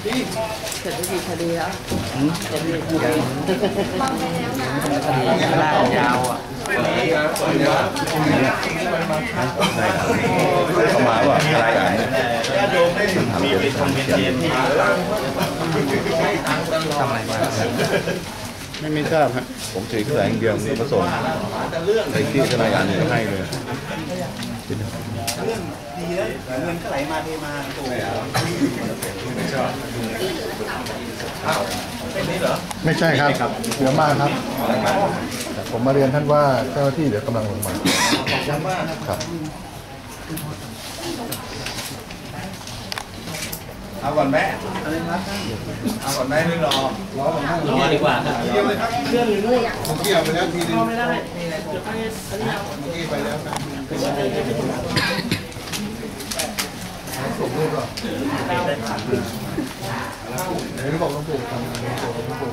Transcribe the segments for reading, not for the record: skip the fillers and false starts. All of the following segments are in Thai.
เสร็จไปกี่คดีแล้วเสร็จไปกี่คดีลากยาวอ่ะเข้ามาว่าอะไรกันมีเป็นคอมเมนต์ที่ทำอะไรมาไม่ทราบฮะผมถือแสงเดียวนี่ผสมใส่ที่ทนายอันนี้ให้เลยเรื่องดีแล้วเงินก็ไหลมาเทมาตัวไม่ชอบเป็นนี้เหรอไม่ใช่ครับเยอะมากครับผมมาเรียนท่านว่าเจ้าหน้าที่เดี๋ยวกำลังลงมาครับเอาก่อนแม่เอาก่อนแม่ไม่รอดีกว่าครับเรื่องหรือผมเกี่ยวไปแล้วทีนึงไม่ได้เดี๋ยวไปนี่ไปแล้วส่งรูปก่อนเดี๋ยวบอกต้องปลูกทำต้องปลูก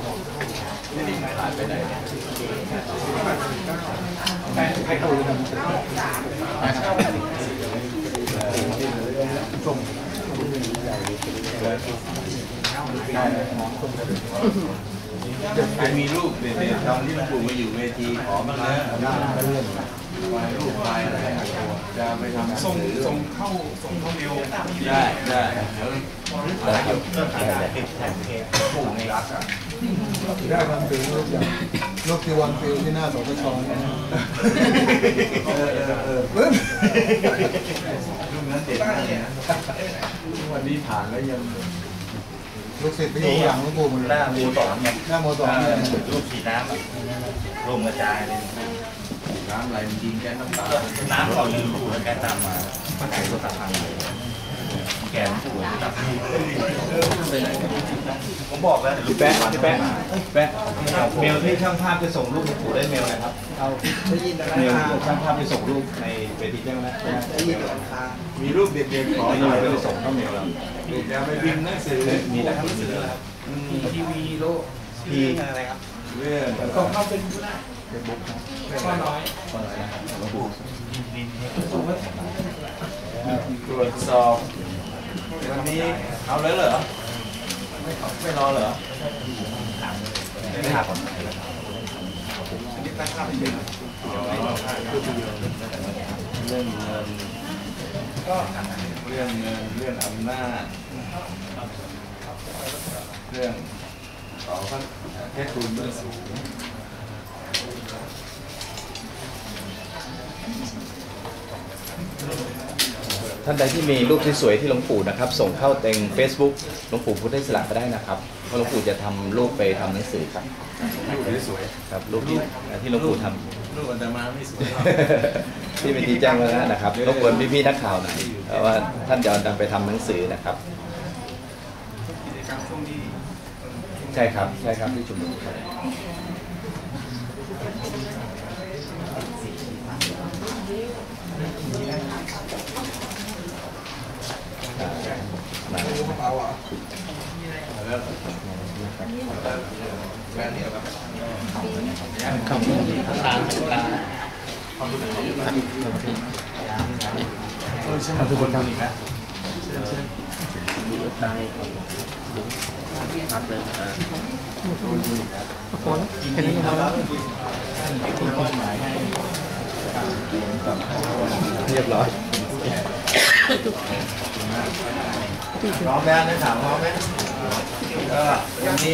ให้เขาดูทำส่งมีรูปเด็ดๆตอนที่หลวงปู่มาอยู่เวทีขอบ้างนะรูปไปอะไรจะไปทำส่งเข้าเมลได้ปู่ในรักอ่ะได้ทำเป็นรูปอย่างรูปที่วางฟิลที่หน้าสตชเนี่ยรูปนั้นเด็ดมากเลยนะวันนี้ผ่านแล้วยังลูกศิษย์ไปอยู่หลังหลวงปู่หมดเลยหน้าโมสอนไงหน้าโมสอนรูปสีน้ำร่มกระจายเลยน้ำไหลมันยิงแก๊สน้ำตาน้ำก่อนลืมปู่แล้วแก๊สตามมาแก๊สตัวตัดทางแกนปู่ตัดทางผมบอกแล้วแปะเมลที่ช่างภาพจะส่งรูปปู่ได้เมลอะไรครับเอาเมลช่างภาพจะส่งรูปในเวทีใช่ไหมมีรูปเด็กๆขอหน่อยจะส่งเข้าเมลเราจะไปพิมพ์หนังสือมีแต่หนังสือครับทีวีโลกทีอะไรครับเรื่องของเข้าเป็นผู้ได้ข้อน้อยระบุตรวจสอบวันนี้เอาเลยเหรอไม่รอเหรอไม่หาก่อนเรื่องเงินเรื่องอำนาจเรื่องต่อขั้นแค่ทุนเรื่องสูงท่านใดที่มีรูปสวยๆที่หลวงปู่นะครับส่งเข้าเต็ง Facebook หลวงปู่พุทธอิสระก็ได้นะครับเพราะหลวงปู่จะทำรูปไปทำหนังสือครับรูปสวยครับรูปที่หลวงปู่ทำรูปอันตมาไม่สวยที่เป็นที่แจ้งไว้แล้วนะครับรบกวนพี่ๆนักข่าวหน่อยเพราะว่าท่านจะนำไปทำหนังสือนะครับใช่ครับที่ชุมนุมครับเรียบร้อยพร้อมแล้วนะถามพร้อมไหมก็วันนี้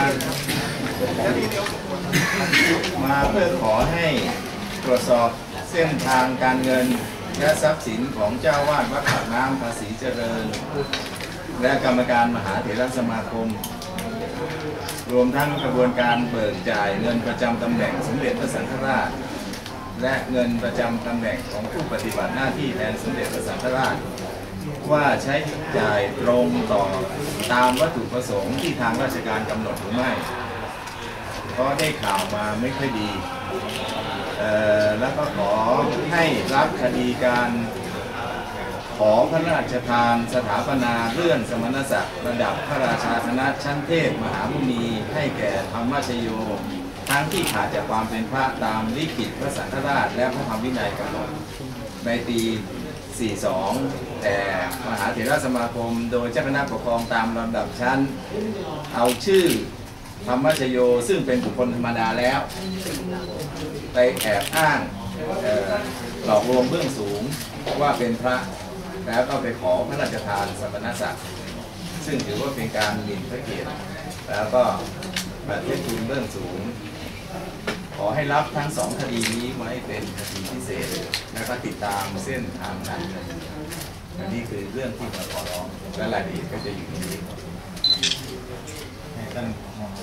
มาเพื่อขอให้ตรวจสอบเส้นทางการเงินและทรัพย์สินของเจ้าวาดวัดปากน้ำภาษีเจริญและกรรมการมหาเถรสมาคมรวมทั้งกระบวนการเบิกจ่ายเงินประจำตำแหน่งสมเด็จพระสังฆราชและเงินประจำตำแหน่งของผู้ปฏิบัติหน้าที่แทนสมเด็จพระสังฆราชว่าใช้จ่ายตรงต่อตามวัตถุประสงค์ที่ทางราชการกำหนดหรือไม่เพราะได้ข่าวมาไม่ค่อยดีแล้วก็ขอให้รับคดีการขอพระราชทานสถาปนาเลื่อนสมณศักดิ์ระดับพระราชาคณะชั้นเทพมหามุนีให้แก่ธรรมชโยทั้งที่ขาดจากความเป็นพระตามลิขิตพระสังฆราชและพระธรรมวินัยกำหนดในปี 42แต่มหาเถรสมาคมโดยเจ้าคณะปกครองตามลำดับชั้นเอาชื่อธรรมชโยซึ่งเป็นบุคคลธรรมดาแล้วไปแอบอ้างหลอกลวงเบื้องสูงว่าเป็นพระแล้วก็ไปขอพระราชทานสมณศักดิ์ซึ่งถือว่าเป็นการหมิ่นพระเกียรติแล้วก็ประเทศทูลเบื้องสูงขอให้รับทั้ง2 คดีนี้ไว้เป็นคดีพิเศษแล้วก็ติดตามเส้นทางการเงินอันนี้คือเรื่องที่มาขอร้องและรายละเอียดก็จะอยู่ในนี้ให้ท่าน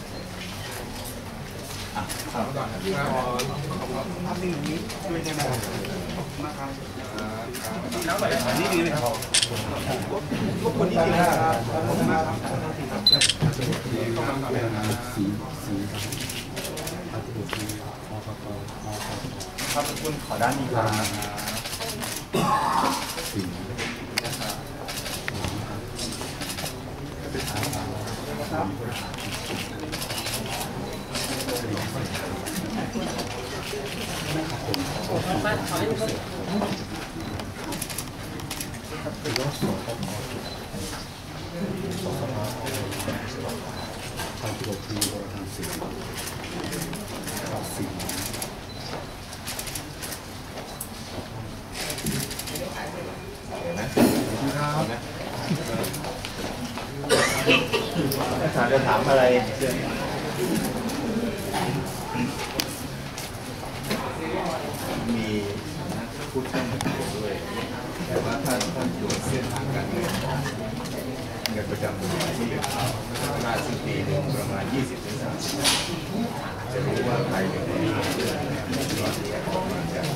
ครับก่อนภาพนิ่งนี้ด้วยได้ไหมครับนะครับแล้วแบบนี้ดีไหมครับทุกคนนี้ดีนะครับขอบคุณมากครับครับคุณขอด้านนี้จะถามอะไรมีนักพูดเข้ามาเกี่ยวด้วยแต่ว่าท่านดูเส้นทางการเงินประจำตัวที่เป็นน่าสิ้นปีหนึ่งประมาณ20-30จะรู้ว่าใครเป็นคนที่เรื่องก่อนที่จะออกมาจาก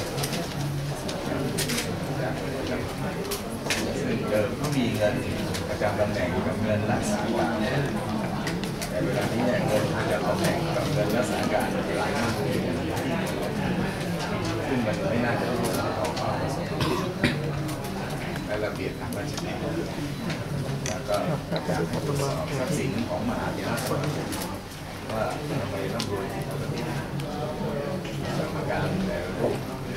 ซึ่งเดิมก็มีเงินประจำตำแหน่งกับเงินรักษาการแต่เวลานี้เนี่ยเงินประจำตำแหน่งกับเงินรักษาการหลายมากเลยซึ่งมันไม่น่าจะรู้ต่อความประสงค์และระเบียบทางราชการแล้วก็การตรวจสอบทรัพย์สินของมหาเถรสมาคมว่าทำไมร่ำรวยถึงขนาดนี้กรรมการแต่ละรูป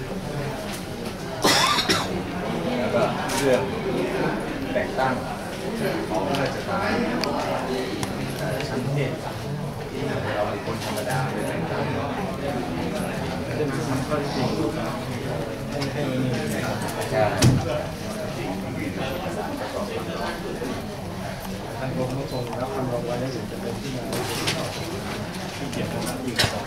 แล้วก็เรื่องแต่งตั้งของราชการชั้นเทพที่เราเป็นคนธรรมดาไปแต่งตั้งซึ่งมันก็จริงให้ใช่จริงมีเอกสารประกอบท่านคงรับคำร้องไว้ได้หรือจะเป็นที่มาที่เกี่ยวกับหน้าที่ของ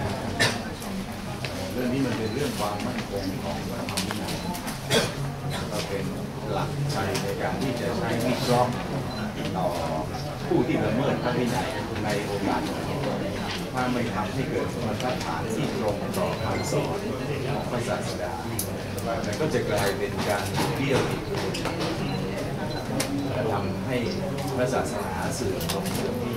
เรื่องนี้มันเป็นเรื่องความมั่นคงของพระธรรมวินัยเราเป็นหลักใจในการที่จะใช้วิเคราะห์ต่อผู้ที่ละเมิดพระวินัยในโอกาสถ้าไม่ทำให้เกิดมาตรฐานที่ตรงต่อคำสอนของพระศาสดามันก็จะกลายเป็นการเบี้ยวติดและทำให้พระศาสนาเสื่อมลงที่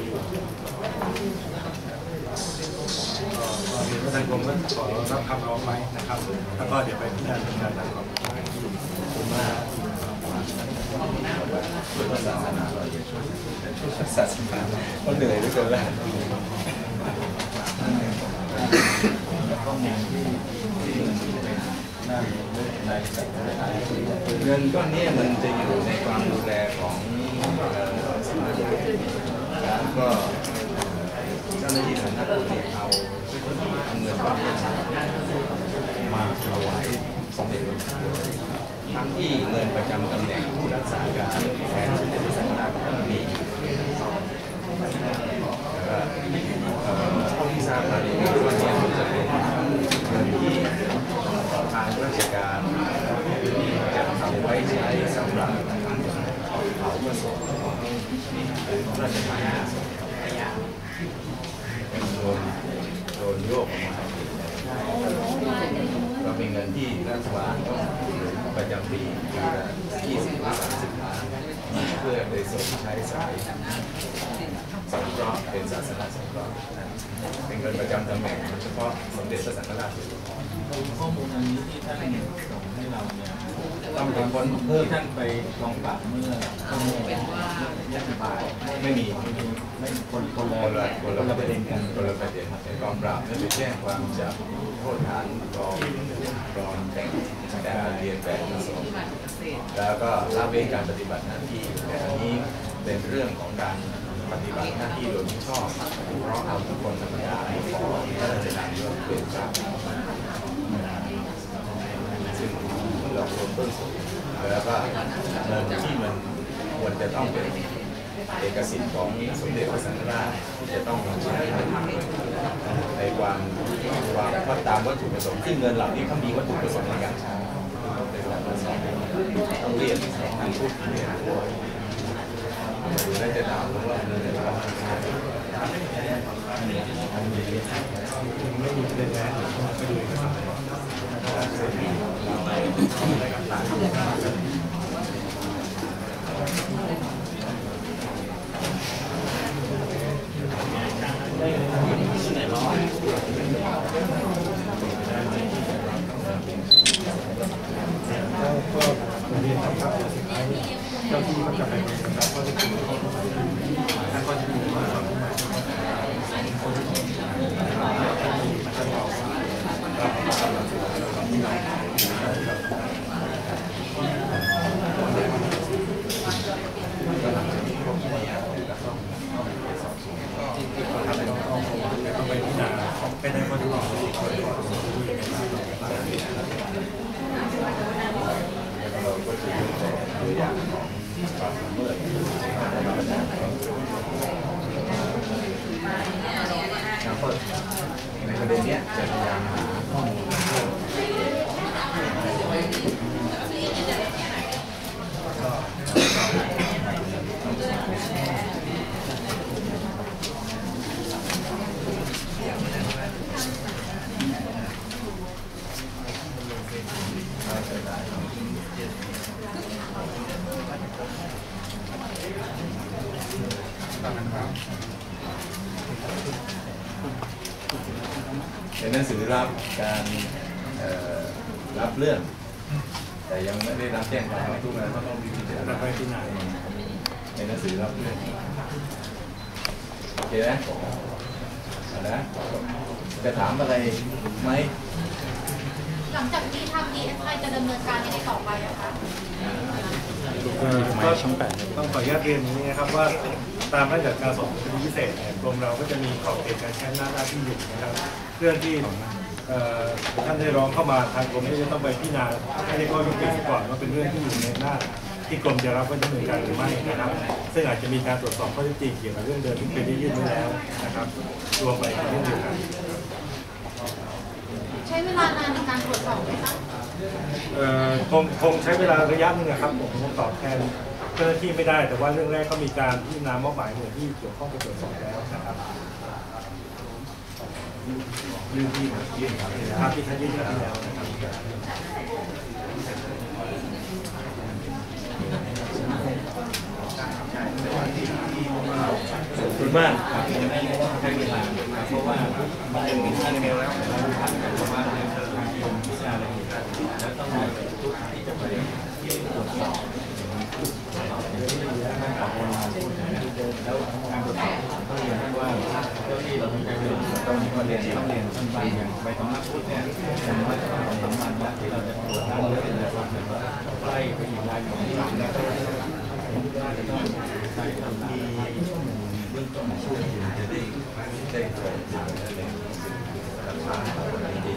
ท่านคงก็ขอรับคำร้องไว้นะครับแล้วก็เดี๋ยวไปพิจารณาตามความคุณมากช่วยศาสนาเราอย่าช่วยศาสนาก็เหนื่อยด้วยกันแล้วเงินก้อนนี้มันจะอยู่ในความดูแลของสมาชิกแล้วก็เจ้าหน้าที่สำนักพุทธเอาเงินก้อนนี้มาถวายสมเด็จพระทั้งที่เงินประจำตำแหน่งผู้รักษาการแทนสมเด็จพระสังฆราชก็มีเท่าที่ทราบมาในนี้ว่าเนี่ยมันจะเป็นเงินที่ทางราชการจะเอาไว้ใช้สำหรับเผาพระศพของราชการโดนโยกออกมาก็เป็นเงินที่รัฐบาลต้องประจำปีละ20-30 ล้านเพื่อไปส่งใช้สายสงเคราะห์เป็นศาสนาสงเคราะห์เป็นเงินประจำตำแหน่งเฉพาะสมเด็จพระสังฆราชข้อมูลอันนี้ที่ท่านส่งให้เราเนี่ยต้องเป็นคนเพิ่มท่านไปกองปราบเมื่อรัฐบาลไม่มีคนละประเด็นกันคนละประเด็นกองปราบนั่นไปแจ้งความจับโทษฐานปลอมแต่งเรียนแบบผสมแล้วก็ละเว้นการปฏิบัติหน้าที่แต่อันนี้เป็นเรื่องของการปฏิบัติหน้าที่โดยมิชอบเพราะเอาทุกคนธรรมดาให้ขอพระราชทานยศเป็นเจ้าซึ่งเรารวมต้นสูงแล้วก็เงินที่มันควรจะต้องเป็นเอกสิทธิ์ของสมเด็จพระสังฆราชที่จะต้องใช้ในความตามวัตถุประสงค์ซึ่งเงินเหล่านี้เขามีวัตถุประสงค์ในการใช้ต้องเรียนทางผู้เรียนดูได้จะถามว่าเงินอะไรบ้างไม่มีเงินแล้วไปดูกันเจ้าที่ก็จะไปนะครับก็จะถึงท่านก็จะมีมาต้องไปพิจารณาเป็นในข้อที่ว่าเราก็จะดูตัวอย่างของความละเมิดในประเด็นนี้จะพยายามหาข้อมูลเพิ่มเป็นหนังสือรับการรับเรื่องแต่ยังไม่ได้รับแจ้งความทุกงานก็ต้องพิจารณาไปที่ไหนในหนังสือรับเรื่องโอเคนะนะจะถามอะไรไหมหลังจากนี้ทาง DSI จะดำเนินการยังไงต่อไปอะคะก็ต้องขออนุญาตเรียนอย่างนี้นะครับว่าตามพระราชการสอบสวนคดีพิเศษกรมเราก็จะมีขอบเขตการใช้หน้าที่อยู่นะครับเรื่องที่ท่านได้ร้องเข้ามาทางกรมจะต้องไปพิจารณาให้ได้ข้อยุติก่อนว่าเป็นเรื่องที่อยู่ในหน้าที่กรมจะรับไว้ดำเนินการหรือไม่นะครับซึ่งอาจจะมีการตรวจสอบข้อเท็จจริงเกี่ยวกับเรื่องเดิมที่เคยได้ยื่นไว้แล้วนะครับรวมไปเรื่องเดียวกันใช้เวลานานในการตรวจสอบไหมคะคงใช้เวลาระยะหนึ่งนะครับผมคงตอบแทนเจ้าหน้าที่ไม่ได้แต่ว่าเรื่องแรกก็มีการพิจารณามอบหมายหน่วยที่เกี่ยวข้องกับตรวจสอบแล้วนะครับเรื่องที่ยื่นครับที่ท่านยื่นแล้วนะครับขอบคุณมากใช้เวลาเพราะว่ามันยังมีท่านเมลแล้วประมาณเดือนพิจารณาแล้วต้องมาทุกที่จะไปตรวจสอบแล้วการตรวจสอบต้องเรียนว่าเจ้าที่เราต้องเรียนท่านใบอย่างใบสำนักพุทธเนี่ยอย่างน้อยต้องสำคัญว่าที่เราจะตรวจได้เยอะเป็นระดับใกล้ไปอีกรายของที่แล้วก็จะต้องใช้ทำที่เบื้องต้นช่วยจะได้ตรวจอะไรรักษาอะไรดี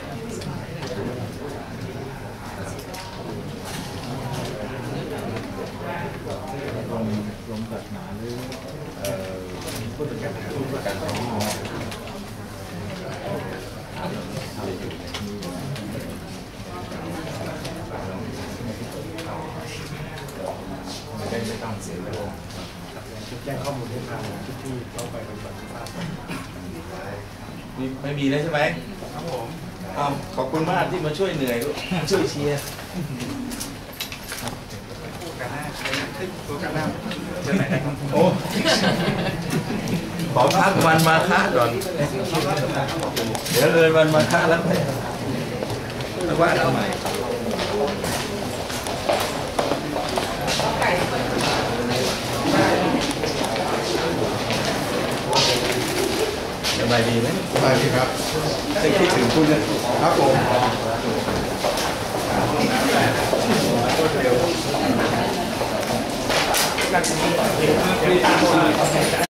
ลงตัดหนาหรือผู้จัดการของหมอไม่ต้องเสียเวลาแจ้งข้อมูลให้ทางที่เข้าไปปฏิบัติหน้าที่ไม่มีแล้วใช่ไหมครับผมขอบคุณมากที่มาช่วยเหนื่อยช่วยเชียร์โอ้ขอพักวันมาฆะก่อนเดี๋ยวเลยวันมาฆะแล้วไปว่าทำไมบายดีไหมสบายดีครับจะคิดถึงคุณนะครับผม